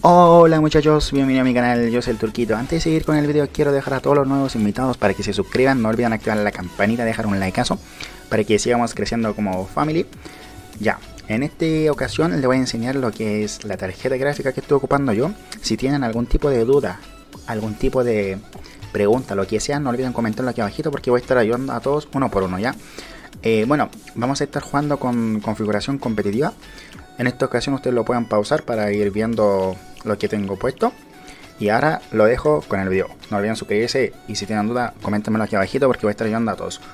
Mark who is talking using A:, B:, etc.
A: Hola muchachos, bienvenidos a mi canal, yo soy el Turquito. Antes de seguir con el video quiero dejar a todos los nuevos invitados para que se suscriban, no olviden activar la campanita, dejar un likeazo para que sigamos creciendo como family. Ya, en esta ocasión les voy a enseñar lo que es la tarjeta gráfica que estoy ocupando yo. Si tienen algún tipo de duda, algún tipo de pregunta, lo que sea, no olviden comentarlo aquí abajito porque voy a estar ayudando a todos uno por uno, ¿ya? Bueno, vamos a estar jugando con configuración competitiva. En esta ocasión ustedes lo pueden pausar para ir viendo lo que tengo puesto. Y ahora lo dejo con el video. No olviden suscribirse y si tienen duda, coméntenmelo aquí abajito porque voy a estar ayudando a todos.